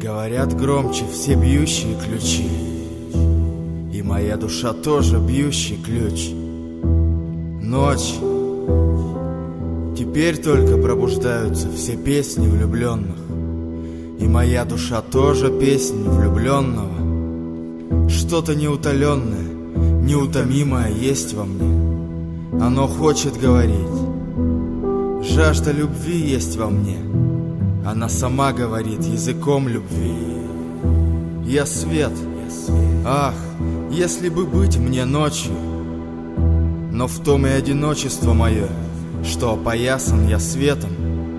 Говорят громче все бьющие ключи, и моя душа тоже бьющий ключ. Ночь. Теперь только пробуждаются все песни влюбленных, и моя душа тоже песнь влюбленного. Что-то неутоленное, неутомимое есть во мне. Оно хочет говорить. Жажда любви есть во мне. Она сама говорит языком любви. Я свет. Ах, если бы быть мне ночью. Но в том и одиночество мое, что опоясан я светом.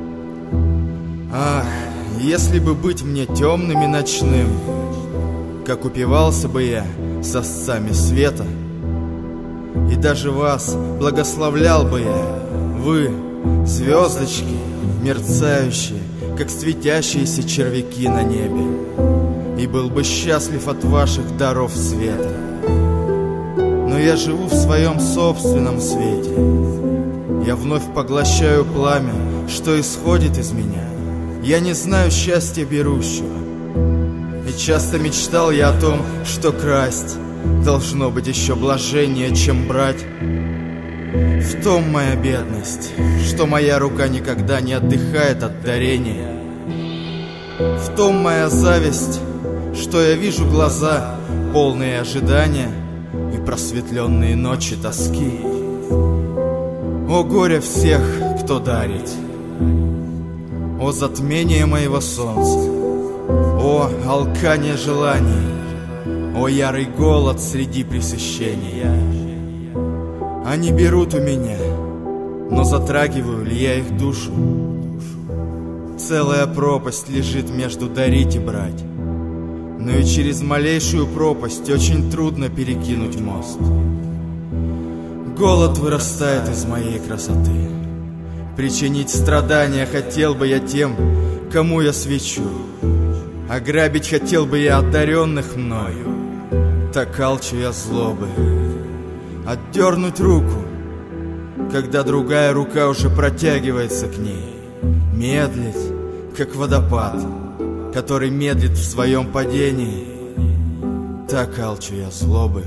Ах, если бы быть мне темным и ночным, как упивался бы я сосцами света. И даже вас благословлял бы я, вы, звездочки, мерцающие, как светящиеся червяки на небе, и был бы счастлив от ваших даров света. Но я живу в своем собственном свете. Я вновь поглощаю пламя, что исходит из меня. Я не знаю счастья берущего. И часто мечтал я о том, что красть должно быть еще блаженнее, чем брать. В том моя бедность, что моя рука никогда не отдыхает от дарения. В том моя зависть, что я вижу глаза, полные ожидания, и просветленные ночи тоски. О горе всех, кто дарит! О затмение моего солнца! О алкание желаний! О ярый голод среди пресыщения! Они берут у меня, но затрагиваю ли я их душу? Целая пропасть лежит между дарить и брать. Но и через малейшую пропасть очень трудно перекинуть мост. Голод вырастает из моей красоты. Причинить страдания хотел бы я тем, кому я свечу. Ограбить хотел бы я одаренных мною. Так алчу я злобы. Отдернуть руку, когда другая рука уже протягивается к ней. Медлить, как водопад, который медлит в своем падении. Так алчу я злобы.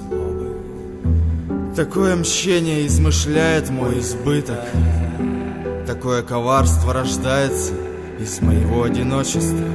Такое мщение измышляет мой избыток. Такое коварство рождается из моего одиночества.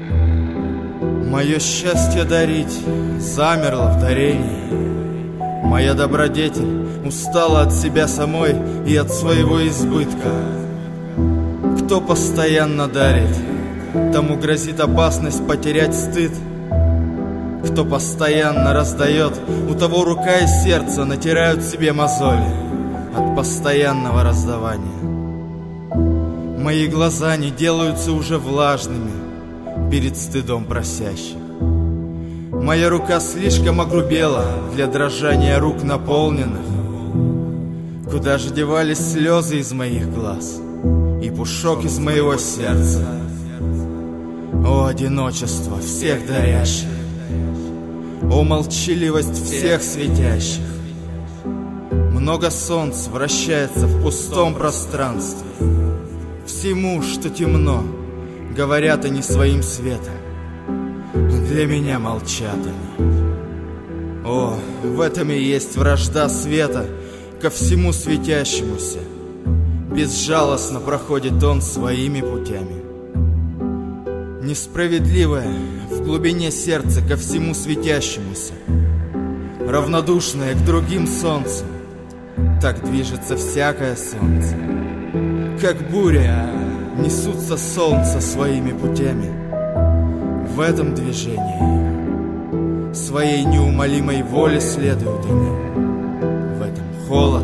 Мое счастье дарить замерло в дарении. Моя добродетель устала от себя самой и от своего избытка. Кто постоянно дарит, тому грозит опасность потерять стыд. Кто постоянно раздает, у того рука и сердце натирают себе мозоли от постоянного раздавания. Мои глаза не делаются уже влажными перед стыдом просящих. Моя рука слишком огрубела для дрожания рук наполненных. Куда же девались слезы из моих глаз и пушок из моего сердца? О, одиночество всех дарящих! О, молчаливость всех светящих! Много солнц вращается в пустом пространстве. Всему, что темно, говорят они своим светом. Для меня молчат они. О, в этом и есть вражда света ко всему светящемуся. Безжалостно проходит он своими путями. Несправедливое в глубине сердца ко всему светящемуся, равнодушное к другим солнцам, так движется всякое солнце. Как буря несутся солнца своими путями. В этом движении своей неумолимой воле следуют они. В этом холод.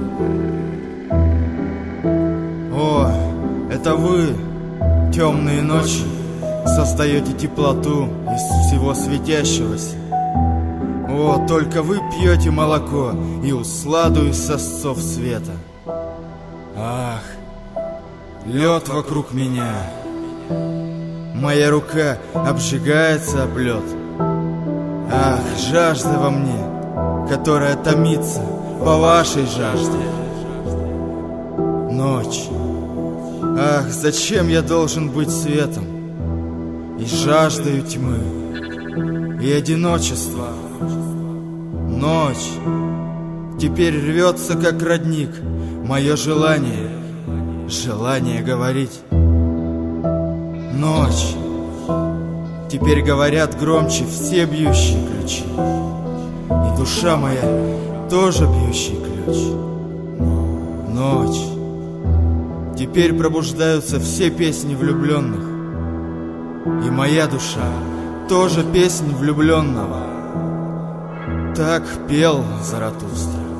О, это вы, темные ночи, создаете теплоту из всего светящегося. О, только вы пьете молоко и усладу из сосцов света. Ах, лед вокруг меня. Моя рука обжигается об лед. Ах, жажда во мне, которая томится по вашей жажде. Ночь. Ах, зачем я должен быть светом? и жаждаю тьмы и одиночества. Ночь теперь рвется, как родник, мое желание, желание говорить. Ночь теперь говорят громче все бьющие ключи, и душа моя тоже бьющий ключ. Ночь теперь пробуждаются все песни влюбленных, и моя душа тоже песнь влюбленного. Так пел Заратустра.